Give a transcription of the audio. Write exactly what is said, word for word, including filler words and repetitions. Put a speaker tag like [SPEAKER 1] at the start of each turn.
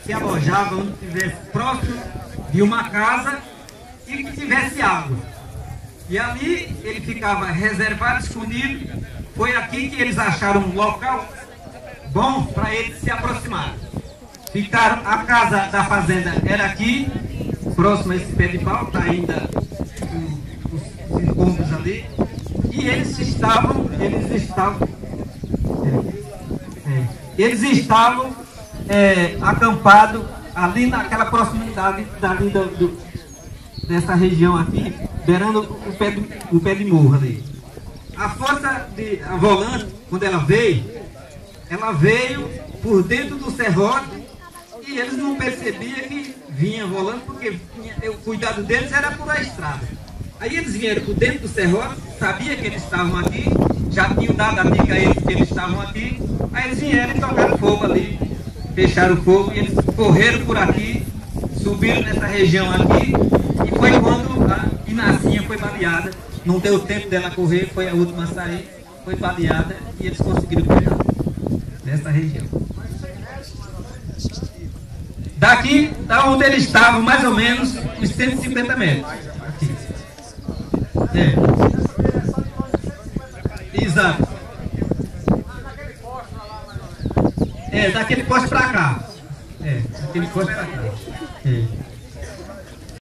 [SPEAKER 1] se alojava onde estivesse próximo de uma casa e que tivesse água. E ali ele ficava reservado, escondido. Foi aqui que eles acharam um local bom para eles se aproximar. Ficaram, a casa da fazenda era aqui, próximo a esse pé de pau, está ainda os, os encontros ali. E eles estavam, eles estavam, é, é, eles estavam é, acampados ali naquela proximidade dali do, do, dessa região aqui, beirando o pé, de, o pé de morro ali. A força de a volante, quando ela veio, ela veio por dentro do serrote e eles não percebiam que vinha volando, porque tinha, o cuidado deles era por a estrada. Aí eles vieram por dentro do serrote, sabia que eles estavam aqui, já tinham dado a dica a eles que eles estavam aqui, aí eles vieram e tocaram fogo ali, fecharam o fogo e eles correram por aqui, subiram nessa região aqui e foi quando a Inacinha foi baleada. Não deu tempo dela correr, foi a última a sair, foi baleada e eles conseguiram pegar nessa região. Daqui, da onde eles estavam, mais ou menos, uns cento e cinquenta metros. Aqui. É. Exato. É, daquele poste para cá. É, daquele poste para cá. É.